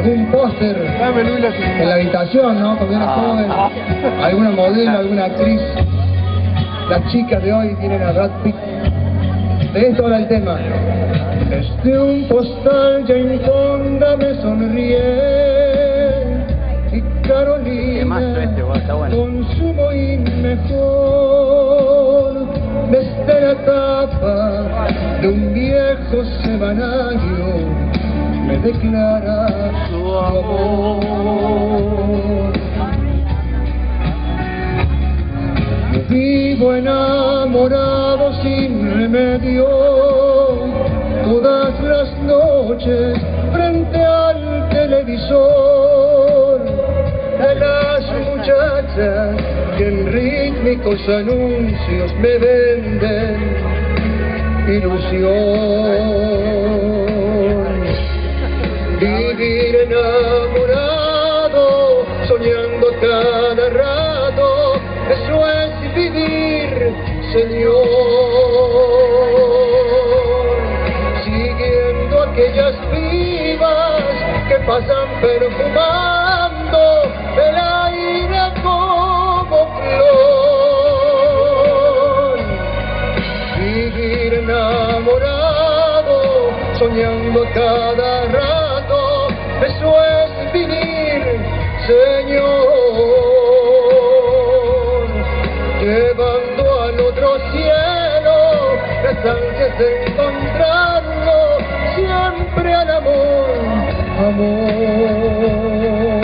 algún póster en la habitación, ¿no? Cuando era joven, alguna modelo, alguna actriz. Las chicas de hoy tienen a Brad Pitt. De esto habla el tema. Desde un postal Jane Fonda me sonríe y Carolina con su mohín mejor. Desde la tapa de un viejo semanario me declara su amor. Yo vivo enamorado sin remedio todas las noches frente al televisor, a las muchachas que en rítmicos anuncios me venden ilusión. Vivir enamorado, soñando cada rato, eso es vivir, Señor. Siguiendo aquellas vivas que pasan perfumando el aire como flor. Vivir enamorado, soñando cada rato, eso es vivir, Señor. Llevando al otro cielo las ansias de encontrarlo, siempre al amor, amor.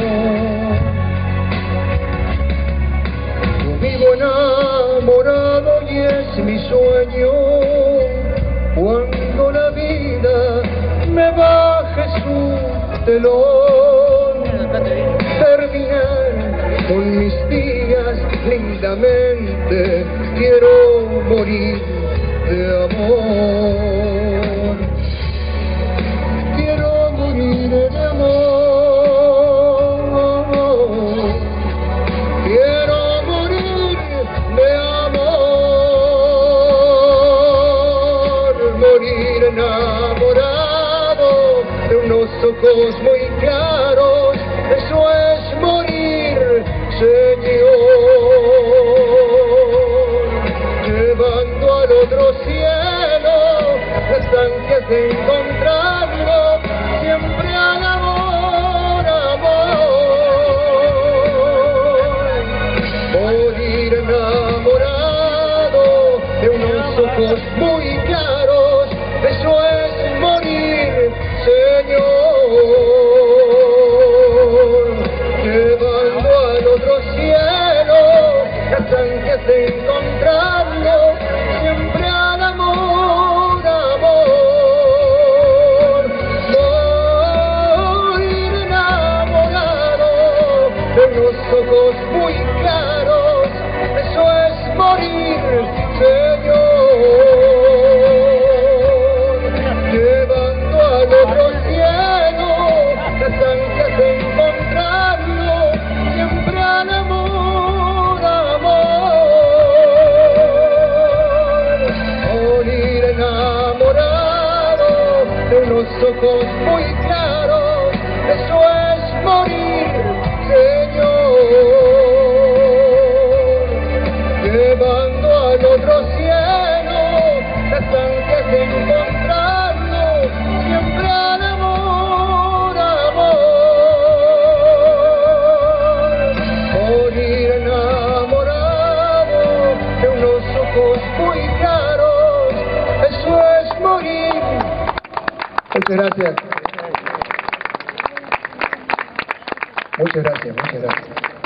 Yo vivo enamorado y es mi sueño, cuando la vida me baje su telón, terminar con mis días lindamente, quiero morir de amor. Quiero morir de amor. Quiero morir de amor. Morir enamorado de unos ojos muy claros, eso es morir, Señor. Llevando al otro cielo las ansias de encontrarlo, siempre al amor, amor. Morir enamorado de unos ojos muy claros, eso es morir, Señor. Llevando al otro cielo las ansias de encontrarlo, siempre al amor, amor. Morir enamorado de unos ojos muy claros, eso es morir, Señor. Llevando al otro cielo las ansias de encontrarlo, siempre al amor, amor. Morir enamorado de unos ojos muy claros, eso es morir, Señor. Llevando al otro cielo las ansias de encontrarlo, siempre al amor, amor. Morir enamorado de unos ojos muy claros, eso es morir. Muchas gracias. Muchas gracias, muchas gracias.